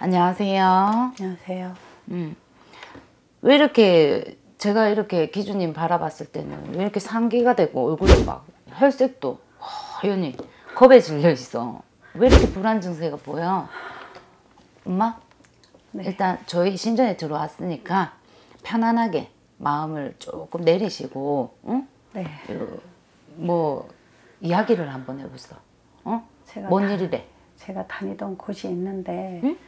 안녕하세요. 안녕하세요. 왜 이렇게 제가 이렇게 기준님 바라봤을 때는 왜 이렇게 상기가 되고 얼굴이 막 혈색도 하얘니 겁에 질려 있어. 왜 이렇게 불안 증세가 보여? 엄마? 네. 일단 저희 신전에 들어왔으니까 편안하게 마음을 조금 내리시고, 응? 네. 뭐 이야기를 한번 해보소. 어? 뭔 일이래? 제가 다니던 곳이 있는데, 응?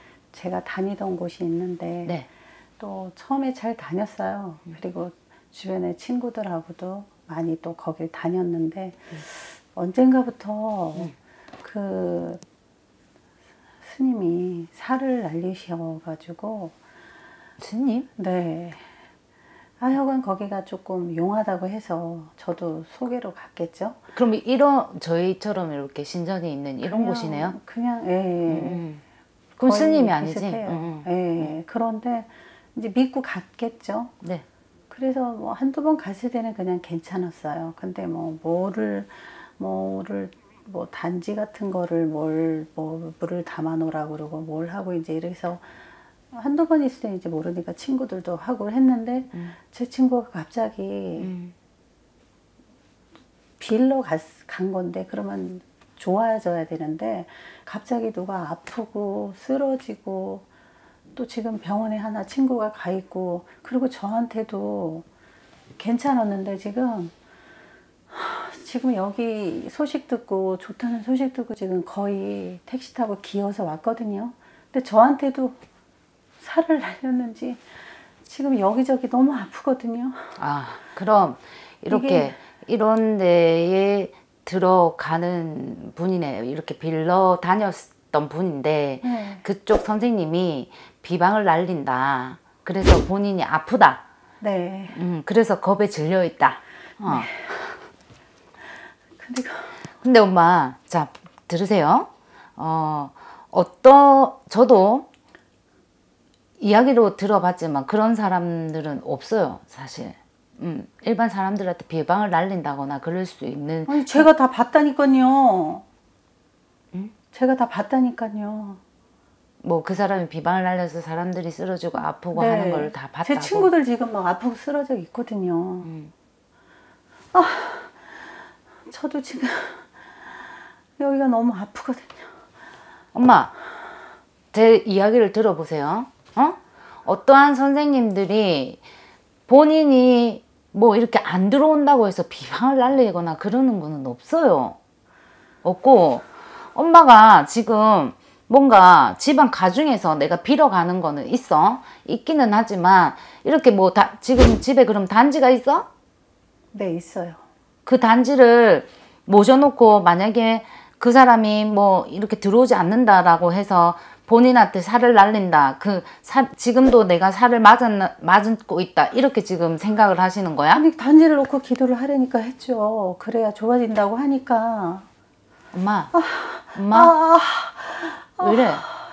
네. 또 처음에 잘 다녔어요. 그리고 주변에 친구들하고도 많이 또 거길 다녔는데 언젠가부터 그 스님이 살을 날리셔가지고. 스님? 네. 하여간 거기가 조금 용하다고 해서 저도 소개로 갔겠죠. 그럼 이런 저희처럼 이렇게 신전이 있는 이런 곳이네요? 그냥 예. 그럼 스님이 아니지? 예. 그런데 이제 믿고 갔겠죠. 네. 그래서 뭐 한두 번 갔을 때는 그냥 괜찮았어요. 근데 뭐 단지 같은 거를 물을 담아 놓으라고 그러고 뭘 하고 이제 이래서 한두 번 있을 때 이제 모르니까 친구들도 하고 했는데 제 친구가 갑자기 빌러 간 건데 그러면 좋아져야 되는데 갑자기 누가 아프고 쓰러지고 또 지금 병원에 하나 친구가 가 있고 그리고 저한테도 괜찮았는데 지금 여기 소식 듣고 좋다는 소식 듣고 지금 거의 택시 타고 기어서 왔거든요. 근데 저한테도 살을 날렸는지 지금 여기저기 너무 아프거든요. 아, 그럼 이렇게 이런 데에 들어가는 분이네요. 이렇게 빌러 다녔던 분인데 네. 그쪽 선생님이 비방을 날린다. 그래서 본인이 아프다. 네. 그래서 겁에 질려 있다. 네. 근데 엄마, 자, 들으세요. 저도 이야기로 들어봤지만 그런 사람들은 없어요, 사실. 일반 사람들한테 비방을 날린다거나 그럴 수 있는. 아니, 제가 다 봤다니까요. 제가 다 봤다니까요. 뭐 그 사람이 비방을 날려서 사람들이 쓰러지고 아프고 네. 하는 걸 다 봤다고. 제 친구들 지금 막 아프고 쓰러져 있거든요. 저도 지금 여기가 너무 아프거든요. 엄마, 제 이야기를 들어보세요. 어떠한 선생님들이 본인이 뭐 이렇게 안 들어온다고 해서 비방을 날리거나 그러는 분은 없어요. 없고, 엄마가 지금 뭔가 집안 가중에서 내가 빌어가는 거는 있기는 하지만 이렇게 뭐 지금 집에 그럼 단지가 있어? 네, 있어요. 그 단지를 모셔놓고 만약에 그 사람이 뭐 이렇게 들어오지 않는다라고 해서 본인한테 살을 날린다. 지금도 내가 살을 맞고 있다. 이렇게 지금 생각을 하시는 거야? 아니, 단지를 놓고 기도를 하려니까 했죠. 그래야 좋아진다고 하니까. 엄마. 왜 이래?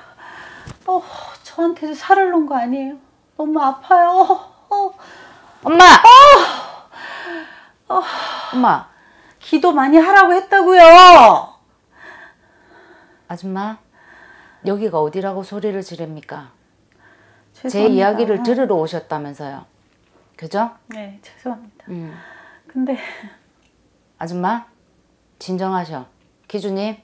저한테도 살을 놓은 거 아니에요. 너무 아파요. 엄마! 엄마. 기도 많이 하라고 했다고요. 아줌마, 여기가 어디라고 소리를 지릅니까? 죄송합니다. 제 이야기를 들으러 오셨다면서요. 그죠? 네, 죄송합니다. 근데 아줌마, 진정하셔. 기주님,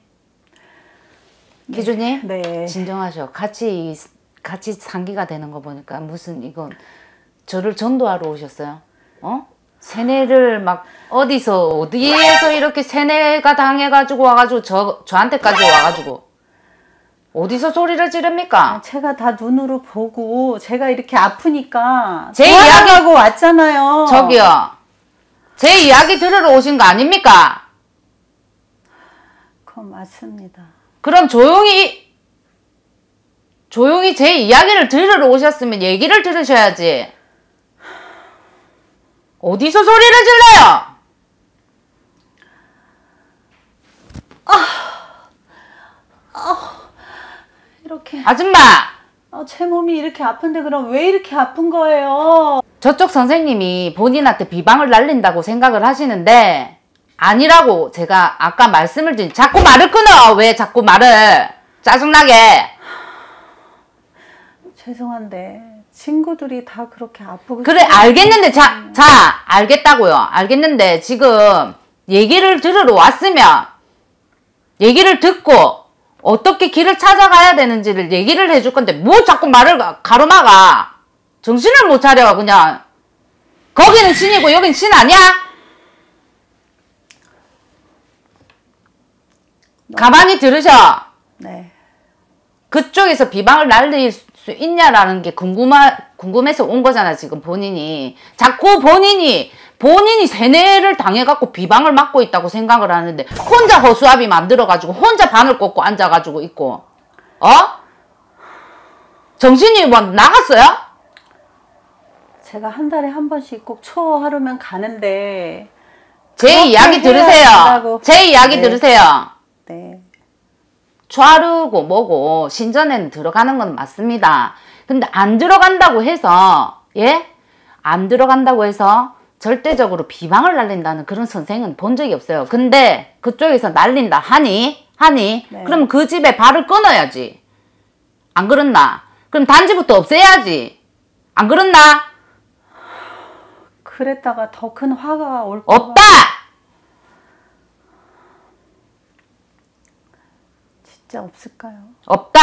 네. 진정하셔. 같이 상기가 되는 거 보니까 무슨 이건 저를 전도하러 오셨어요. 세뇌를 막 어디에서 이렇게 세뇌가 당해가지고 와가지고 저한테까지 와가지고 어디서 소리를 지릅니까? 제가 다 눈으로 보고 제가 이렇게 아프니까 제 이야기하고 왔잖아요. 저기요, 제 이야기 들으러 오신 거 아닙니까? 그건 맞습니다. 그럼 조용히 제 이야기를 들으러 오셨으면 얘기를 들으셔야지. 어디서 소리를 질러요? 이렇게. 아줌마! 제 몸이 이렇게 아픈데 그럼 왜 이렇게 아픈 거예요? 저쪽 선생님이 본인한테 비방을 날린다고 생각을 하시는데 아니라고 제가 아까 말씀을 드린. 자꾸 말을 끊어! 왜 자꾸 말을! 짜증나게! 죄송한데 친구들이 다 그렇게 아프고 그래 알겠는데 자 알겠다고요. 알겠는데 지금 얘기를 들으러 왔으면 얘기를 듣고 어떻게 길을 찾아가야 되는지를 얘기를 해줄 건데 뭐 자꾸 말을 가로막아. 정신을 못 차려 그냥. 거기는 신이고 여긴 신 아니야? 가만히 들으셔. 네. 그쪽에서 비방을 날릴 수 있냐라는 게 궁금해서 온 거잖아 지금 본인이. 자꾸 본인이 세뇌를 당해갖고 비방을 맞고 있다고 생각을 하는데 혼자 허수아비 만들어가지고 혼자 바늘 꽂고 앉아가지고 있고 정신이 뭐 나갔어요? 제가 한 달에 한 번씩 꼭 초하루면 가는데 제 이야기 들으세요. 된다고. 제 이야기 네. 들으세요. 네. 좌르고 뭐고 신전에는 들어가는 건 맞습니다. 근데 안 들어간다고 해서 안 들어간다고 해서 절대적으로 비방을 날린다는 그런 선생은 본 적이 없어요. 근데 그쪽에서 날린다 하니 네. 그럼 그 집에 발을 끊어야지. 안 그렇나? 그럼 단지부터 없애야지. 안 그렇나? 그랬다가 더 큰 화가 올 없다! 진짜 없을까요? 없다!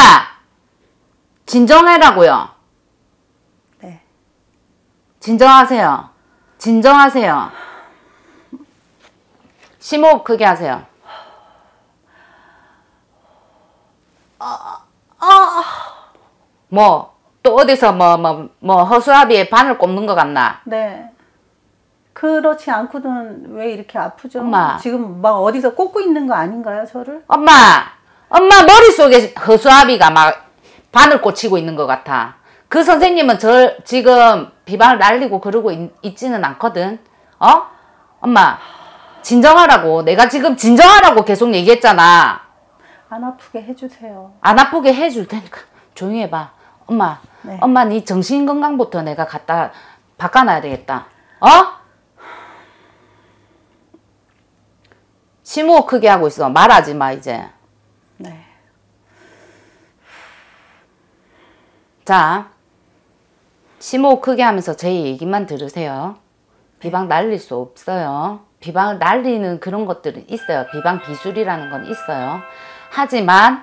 진정해라고요. 네. 진정하세요. 진정하세요. 심호흡 크게 하세요. 뭐 또 어디서 뭐 허수아비에 바늘 꼽는 것 같나? 네. 그렇지 않고는 왜 이렇게 아프죠? 엄마. 지금 막 어디서 꽂고 있는 거 아닌가요, 저를? 엄마 머릿속에 허수아비가 막 바늘 꽂히고 있는 것 같아. 그 선생님은 저 지금 비방을 날리고 그러고 있지는 않거든. 엄마 진정하라고. 내가 지금 진정하라고 계속 얘기했잖아. 안 아프게 해주세요. 안 아프게 해줄 테니까 조용히 해봐. 엄마 네. 엄마 네 정신건강부터 내가 갖다 바꿔놔야 되겠다. 심호흡 크게 하고 있어. 말하지 마 이제. 네. 자, 심호흡 크게 하면서 제 얘기만 들으세요. 비방 날릴 수 없어요. 비방을 날리는 그런 것들은 있어요. 비방 기술이라는 건 있어요. 하지만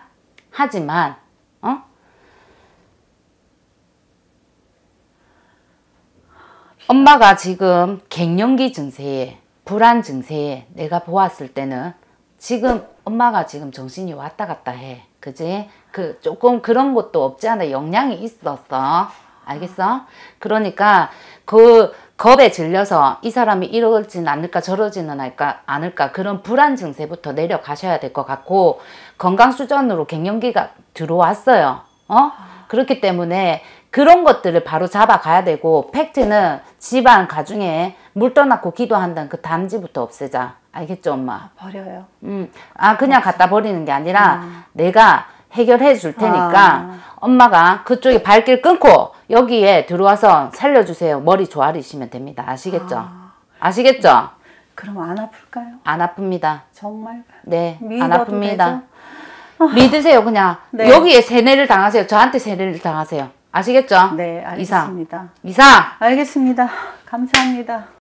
엄마가 지금 갱년기 증세에 불안 증세에 내가 보았을 때는 지금 엄마가 지금 정신이 왔다 갔다 해. 그지? 조금 그런 것도 없지 않아 영향이 있었어. 알겠어? 그러니까 그 겁에 질려서 이 사람이 이러지는 않을까 저러지는 않을까 그런 불안 증세부터 내려가셔야 될 것 같고 건강수전으로 갱년기가 들어왔어요. 그렇기 때문에 그런 것들을 바로 잡아가야 되고 팩트는 집안 가중에 물 떠났고 기도한다는 그 단지부터 없애자. 알겠죠 엄마? 버려요. 그냥 갖다 버리는 게 아니라 내가 해결해 줄 테니까 엄마가 그쪽에 발길 끊고 여기에 들어와서 살려주세요. 머리 조아리시면 됩니다. 아시겠죠? 아시겠죠? 그럼 안 아플까요? 안 아픕니다. 정말? 네, 안 믿어도 아픕니다. 되죠? 믿으세요 그냥. 네. 여기에 세뇌를 당하세요. 저한테 세뇌를 당하세요. 아시겠죠? 네, 알겠습니다. 이상. 알겠습니다. 감사합니다.